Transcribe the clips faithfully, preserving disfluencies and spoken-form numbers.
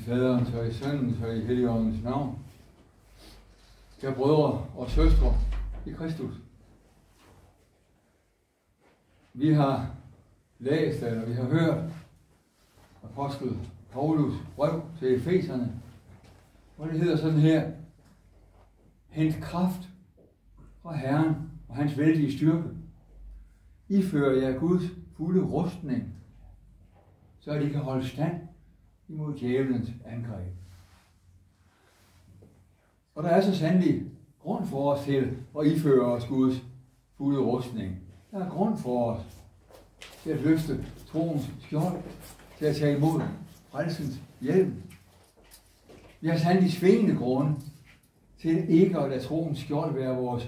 Faderens og i Søndens og i Helligåndens navn. Kære brødre og søstre i Kristus. Vi har læst, eller vi har hørt apostel Paulus brev til Efeserne, hvor det hedder sådan her: hent kraft fra Herren og hans vældige styrke. Ifører jer Guds fulde rustning, så at I kan holde stand imod djævelens angreb. Og der er så sandelig grund for os til at iføre os Guds fulde rustning. Der er grund for os til at løfte troens skjold, til at tage imod frelsens hjelm. Vi har sandelig svingende grunde til ikke at lade troens skjold være vores,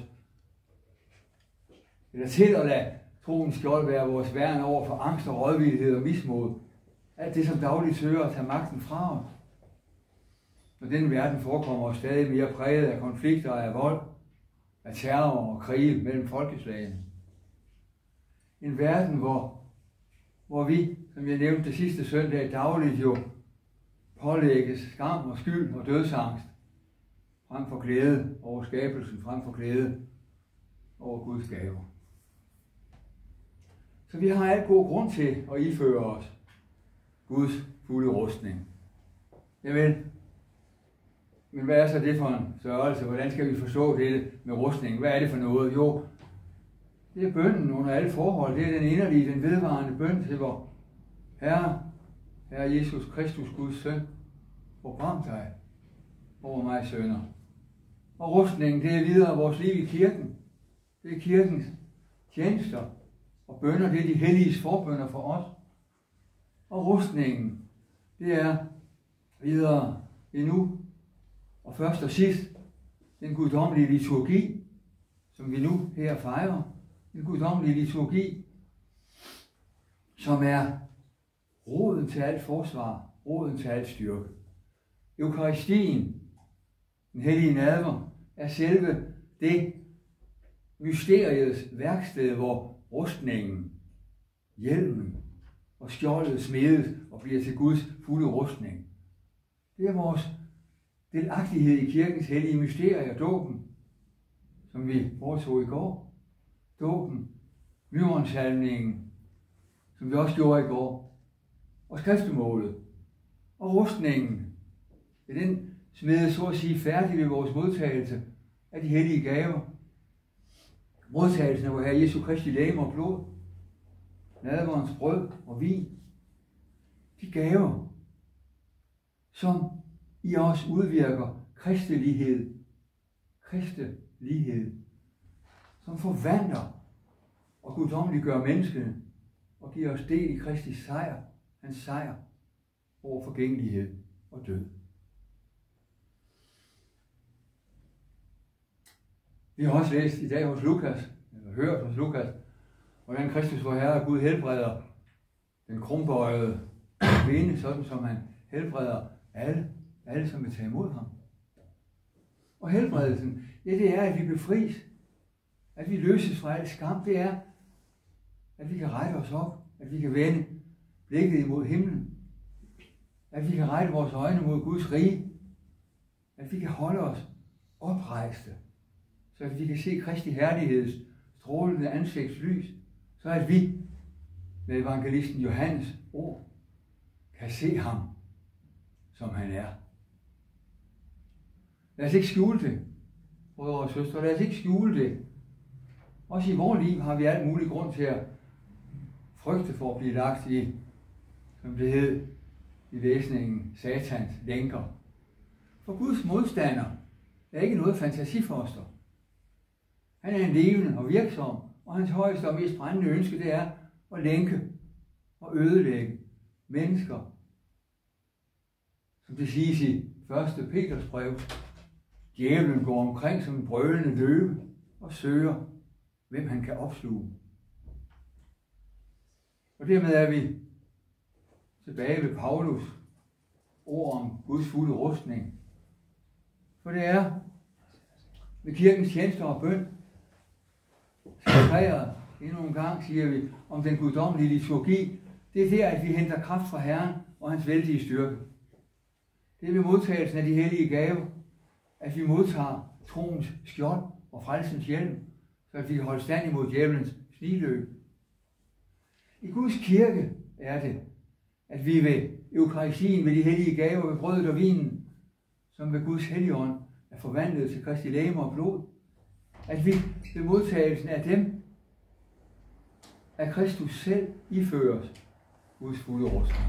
eller til at lade troens skjold være vores værn over for angst og rådvillighed og mismod. Alt det, som dagligt søger at tage magten fra os. Når denne verden forekommer stadig mere præget af konflikter og af vold, af terror og krige mellem folkeslagene. En verden, hvor, hvor vi, som jeg nævnte det sidste søndag, dagligt jo pålægges skam og skyld og dødsangst, frem for glæde over skabelsen, frem for glæde over Guds gaver. Så vi har alt god grund til at iføre os Guds fulde rustning. Jamen, men hvad er så det for en størrelse? Hvordan skal vi forstå det med rustning? Hvad er det for noget? Jo, det er bønnen under alle forhold. Det er den inderlige, den vedvarende bøn til vor Herre, Herre Jesus Kristus, Guds søn, forbarm dig over mig, sønner. Og rustningen, det er videre vores liv i kirken. Det er kirkens tjenester og bønner, det er de helliges forbønner for os. Og rustningen, det er videre endnu, og først og sidst, den guddommelige liturgi, som vi nu her fejrer. Den guddommelige liturgi, som er roden til alt forsvar, roden til alt styrke. Eukaristien, den hellige nadver, er selve det mysteriets værksted, hvor rustningen, hjelmen og skjoldet smedes og bliver til Guds fulde rustning. Det er vores delagtighed i kirkens hellige mysterier, dåben, som vi foretog i går. Dåben, myronsalmningen, som vi også gjorde i går, og skriftemålet, og rustningen. Ja, den smedes så at sige færdig ved vores modtagelse af de hellige gaver. Modtagelsen af vor Herre Jesu Kristi legeme og blod, nadverens brød og vin. De gaver, som i os udvirker kristelighed, kristelighed, som forvandler og guddommeliggør menneskene og giver os del i Kristi sejr, hans sejr over forgængelighed og død. Vi har også læst i dag hos Lukas, eller hørt hos Lukas, hvordan Kristus vor Herre Gud helbreder den krumbøjede kvinde, sådan som han helbreder alle, alle som vil tage imod ham. Og helbredelsen, ja, det er, at vi befries, at vi løses fra al skam. Det er, at vi kan rette os op, at vi kan vende blikket imod himlen, at vi kan rette vores øjne mod Guds rige, at vi kan holde os oprejste, så at vi kan se Kristi herligheds strålende ansigtslys, så at vi med evangelisten Johannes ord kan se ham, som han er. Lad os ikke skjule det, brødre og søstre, lad os ikke skjule det. Også i vores liv har vi alt mulig grund til at frygte for at blive lagt i, som det hed i læsningen, Satans lænker. For Guds modstander er ikke noget fantasifoster. Han er en levende og virksom, og hans højeste og mest brændende ønske, det er at lænke og ødelægge mennesker. Som det siges i første Peters brev, djævlen går omkring som en brølende løve og søger, hvem han kan opsluge. Og dermed er vi tilbage ved Paulus ord om Guds fulde rustning. For det er ved kirkens tjenester og bøn, centreret endnu en gang, siger vi, om den guddommelige liturgi. Det er der, at vi henter kraft fra Herren og hans vældige styrke. det er ved modtagelsen af de hellige gaver, at vi modtager troens skjold og frelsens hjelm, så at vi kan holde stand imod djævelens snigløb. I Guds kirke er det, at vi ved eukaristien, ved de hellige gaver, ved brødet og vinen, som ved Guds helligånd er forvandlet til Kristi legeme og blod, at vi ved modtagelsen af dem, at Kristus selv iføres Guds fulde rustning.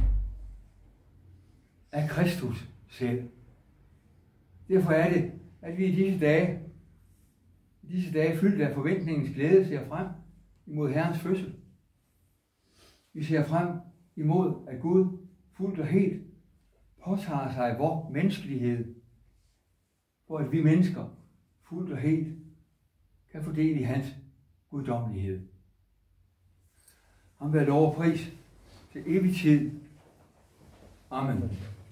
Af Kristus selv. Derfor er det, at vi i disse dage, i disse dage fyldt af forventningens glæde, ser frem imod Herrens fødsel. Vi ser frem imod, at Gud fuldt og helt påtager sig vor menneskelighed, for at vi mennesker fuldt og helt kan få del i hans guddommelighed. Ham være lov og pris til evig tid. Amen.